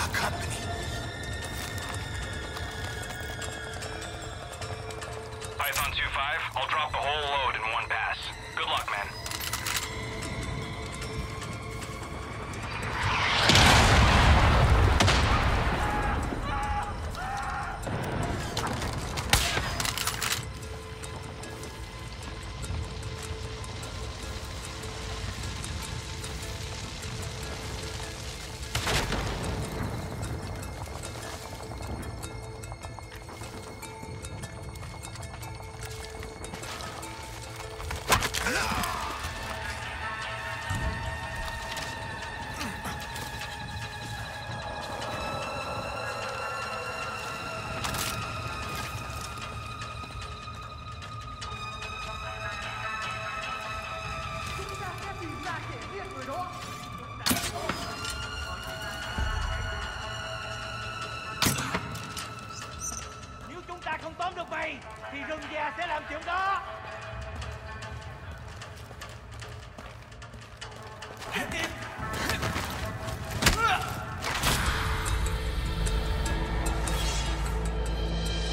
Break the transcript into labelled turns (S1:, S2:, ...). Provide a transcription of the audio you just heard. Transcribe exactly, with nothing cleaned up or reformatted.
S1: company.
S2: Python two five, I'll drop the whole load in one pass. Good luck, man.
S3: Nếu chúng ta không tóm được mày thì rừng già sẽ làm chuyện đó.